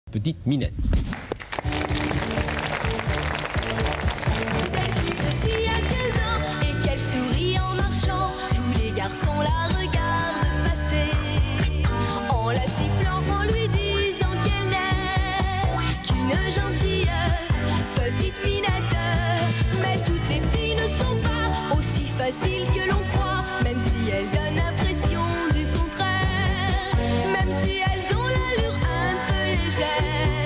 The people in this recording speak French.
Petite Minette. Depuis à 15 ans et qu'elle sourit en marchant, tous les garçons la regardent passer. En la sifflant, en lui disant qu'elle n'est qu'une gentille petite Minette. Mais toutes les filles ne sont pas aussi faciles que l'on croit, même si elles donnent l'impression du contraire, même si elles ont l'allure un peu légère.